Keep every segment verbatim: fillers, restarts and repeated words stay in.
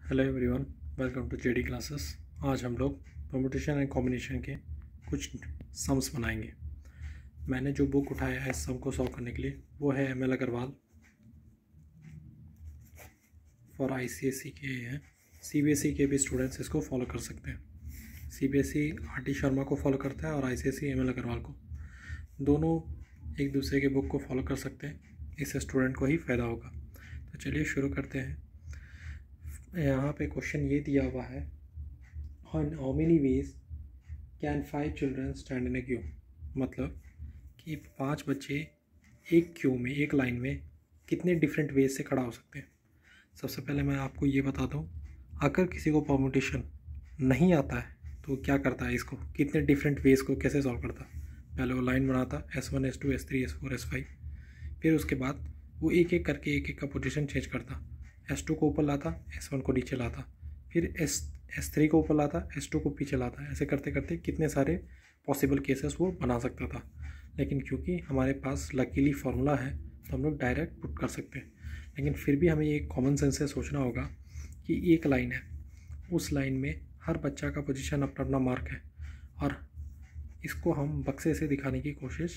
Hello everyone, welcome to JD classes. आज हम लोग परमुटेशन एंड कॉम्बिनेशन के कुछ सम्स बनाएंगे। मैंने जो बुक उठाया है इस सम को सॉल्व करने के लिए वो है M L Agarwal for I C S C के हैं। सी बी एस ई के भी स्टूडेंट्स इसको फॉलो कर सकते हैं। C B S E R T Sharma को फॉलो करता है और I C S C M L Agarwal को। दोनों एक दूसरे के बुक को फॉलो कर सकते हैं, इससे स्टूडेंट को ही फ़ायदा होगा। तो चलिए शुरू करते हैं। यहाँ पे क्वेश्चन ये दिया हुआ है, how many ways can five children stand in a queue. मतलब कि पांच बच्चे एक क्यू में, एक लाइन में कितने डिफरेंट वेज से खड़ा हो सकते हैं। सबसे पहले मैं आपको ये बता दूँ, अगर किसी को परमुटेशन नहीं आता है तो क्या करता है, इसको कितने डिफरेंट वेज को कैसे सॉल्व करता। पहले वो लाइन बनाता S one S two S three S four S five, फिर उसके बाद वो एक एक करके एक एक का पोजीशन चेंज करता। एस टू को ऊपर लाता, एस वन को नीचे लाता, फिर एस एस थ्री को ऊपर लाता, एस टू को पीछे लाता। ऐसे करते करते कितने सारे पॉसिबल केसेस वो बना सकता था। लेकिन क्योंकि हमारे पास लकीली फार्मूला है तो हम लोग डायरेक्ट पुट कर सकते हैं। लेकिन फिर भी हमें एक कॉमन सेंस से सोचना होगा कि एक लाइन है, उस लाइन में हर बच्चा का पोजीशन अपना अपना मार्क है और इसको हम बक्से से दिखाने की कोशिश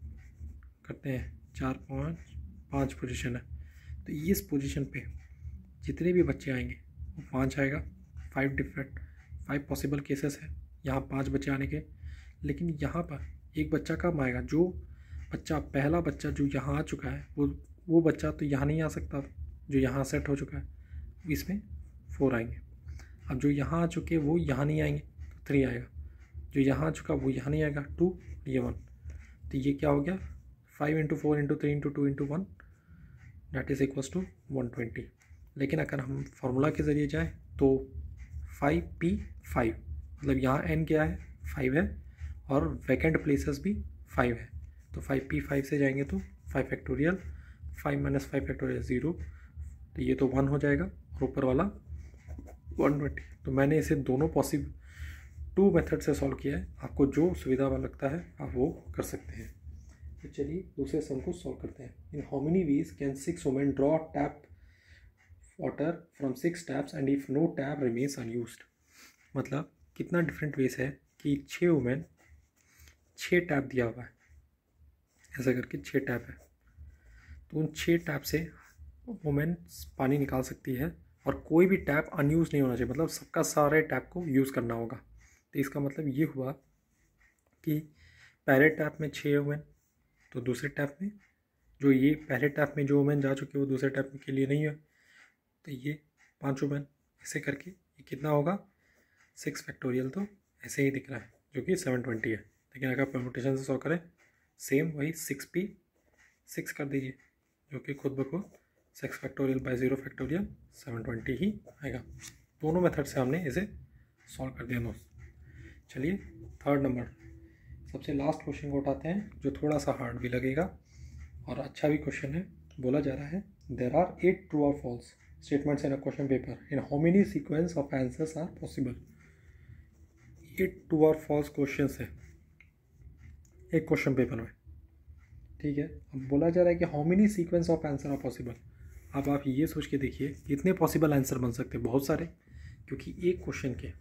करते हैं। चार पाँच पाँच पोजीशन है, तो इस पोजीशन पे जितने भी बच्चे आएंगे वो पाँच आएगा। Five different five possible cases है यहाँ पांच बच्चे आने के। लेकिन यहाँ पर एक बच्चा कम आएगा, जो बच्चा पहला बच्चा जो यहाँ आ चुका है वो वो बच्चा तो यहाँ नहीं आ सकता, जो यहाँ सेट हो चुका है इसमें फोर आएंगे। अब जो यहाँ आ चुके वो यहाँ नहीं आएंगे तो थ्री आएगा, जो यहाँ आ चुका वो यहाँ नहीं आएगा टू, ये वन। तो ये क्या हो गया, five into four into three into two into one that is equals to one twenty. लेकिन अगर हम फार्मूला के ज़रिए जाएँ तो फाइव पी फाइव, मतलब यहाँ एन क्या है, फाइव है और वैकेंट प्लेसेस भी फाइव है। तो फाइव पी फाइव से जाएंगे तो five factorial, five minus five factorial zero, तो ये तो वन हो जाएगा और ऊपर वाला वन ट्वेंटी। तो मैंने इसे दोनों पॉसिबल टू मेथड से सॉल्व किया है। आपको जो सुविधा लगता है आप वो कर सकते हैं। तो चलिए दूसरे सम को सॉल्व करते हैं। In how many ways can six women draw tap water from six taps and if no tap remains unused. मतलब कितना डिफरेंट वेज है कि छः वुमेन छः टैप दिया हुआ है, ऐसा करके छः टैप है, तो उन छः टैप से वुमेन पानी निकाल सकती है और कोई भी टैप अनयूज नहीं होना चाहिए। मतलब सबका सारे टैप को यूज़ करना होगा। तो इसका मतलब ये हुआ कि पहले टैप में छः वुमेन, तो दूसरे टैप में जो ये पहले टैप में जो वुमेन जा चुके हैं वो दूसरे टैप के लिए नहीं है, तो ये पाँच वुमेन। ऐसे करके ये कितना होगा, सिक्स फैक्टोरियल, तो ऐसे ही दिख रहा है जो कि सेवन ट्वेंटी है। लेकिन अगर परमुटेशन से सॉल्व करें सेम वही सिक्स पी सिक्स कर दीजिए, जो कि खुद ब खुद six factorial by zero factorial seven twenty ही आएगा। दोनों मेथड से हमने इसे सॉल्व कर दिया दोस्त। चलिए थर्ड नंबर, सबसे लास्ट क्वेश्चन को उठाते हैं, जो थोड़ा सा हार्ड भी लगेगा और अच्छा भी क्वेश्चन है। बोला जा रहा है देर आर एट ट्रू और false statements in a question paper, in how many sequence of answers are possible. Eight true और फॉल्स क्वेश्चंस है एक क्वेश्चन पेपर में, ठीक है। अब बोला जा रहा है कि how many sequence of answer are possible. अब आप ये सोच के देखिए कितने पॉसिबल आंसर बन सकते हैं, बहुत सारे, क्योंकि एक क्वेश्चन के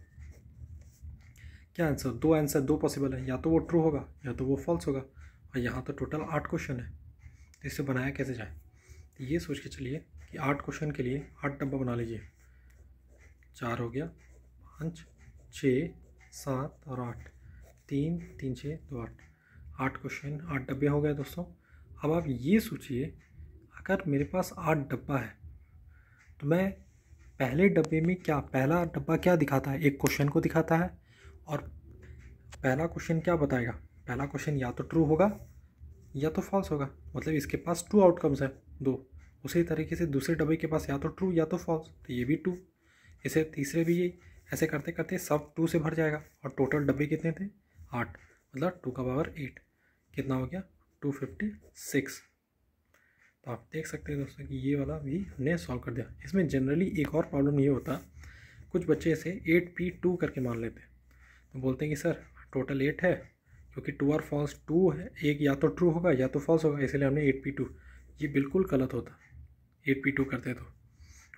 क्या आंसर, दो आंसर, दो पॉसिबल है, या तो वो ट्रू होगा या तो वो फॉल्स होगा। और यहाँ तो टोटल आठ क्वेश्चन है, तो इससे बनाया कैसे जाए। तो ये सोच के चलिए कि आठ क्वेश्चन के लिए आठ डब्बा बना लीजिए। चार हो गया, पाँच, छः, सात और आठ, तीन तीन छः दो आठ, आठ क्वेश्चन आठ डब्बे हो गए दोस्तों। अब आप ये सोचिए, अगर मेरे पास आठ डब्बा है तो मैं पहले डब्बे में क्या, पहला डब्बा क्या दिखाता है, एक क्वेश्चन को दिखाता है। और पहला क्वेश्चन क्या बताएगा, पहला क्वेश्चन या तो ट्रू होगा या तो फॉल्स होगा। मतलब इसके पास टू आउटकम्स है, दो। उसी तरीके से दूसरे डब्बे के पास या तो ट्रू या तो फॉल्स, तो ये भी टू। इसे तीसरे भी यही, ऐसे करते करते सब टू से भर जाएगा। और टोटल डब्बे कितने थे, आठ, मतलब टू का पावर एट, कितना हो गया, टू फिफ्टी सिक्स। तो आप देख सकते हैं दोस्तों कि ये वाला भी हमने सॉल्व कर दिया। इसमें जनरली एक और प्रॉब्लम ये होता, कुछ बच्चे इसे एट पी टू करके मान लेते हैं, तो बोलते हैं कि सर टोटल एट है, क्योंकि टू और फॉल्स टू है, एक या तो ट्रू होगा या तो फॉल्स होगा, इसलिए हमने एट पी टू। ये बिल्कुल गलत होता एट पी टू करते तो,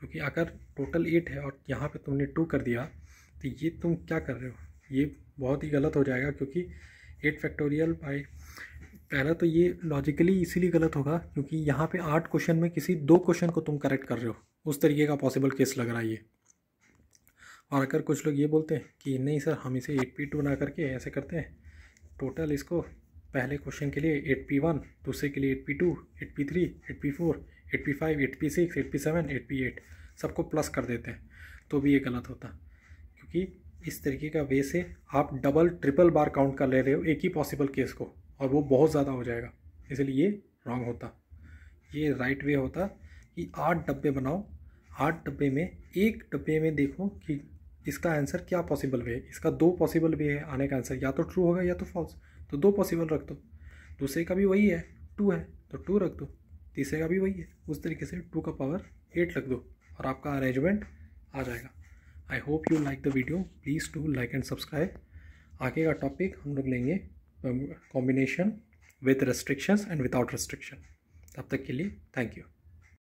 क्योंकि अगर टोटल एट है और यहाँ पे तुमने टू कर दिया तो ये तुम क्या कर रहे हो, ये बहुत ही गलत हो जाएगा। क्योंकि एट फैक्टोरियल बाई, पहला तो ये लॉजिकली इसीलिए गलत होगा क्योंकि यहाँ पे आठ क्वेश्चन में किसी दो क्वेश्चन को तुम करेक्ट कर रहे हो, उस तरीके का पॉसिबल केस लग रहा है ये। और अगर कुछ लोग ये बोलते हैं कि नहीं सर हम इसे एट पी टू ना करके ऐसे करते हैं, टोटल इसको पहले क्वेश्चन के लिए एट पी वन, दूसरे के लिए eight P two, eight P three, eight P four, eight P five, eight P six, eight P seven, eight P eight, सबको प्लस कर देते हैं, तो भी ये गलत होता। क्योंकि इस तरीके का वे से आप डबल ट्रिपल बार काउंट कर ले रहे हो एक ही पॉसिबल केस को, और वो बहुत ज़्यादा हो जाएगा, इसलिए ये रॉन्ग होता। ये राइट वे होता कि आठ डब्बे बनाओ, आठ डब्बे में एक डब्बे में देखो कि इसका आंसर क्या पॉसिबल वे है। इसका दो पॉसिबल वे है आने का आंसर, या तो ट्रू होगा या तो फॉल्स, तो दो पॉसिबल रख दो। दूसरे का भी वही है, टू है तो टू रख दो, तीसरे का भी वही है, उस तरीके से टू का पावर एट रख दो और आपका अरेंजमेंट आ जाएगा। I hope you like the video, please do like and subscribe. आगे का टॉपिक हम लोग लेंगे combination with restrictions and without restriction. तब तक के लिए थैंक यू।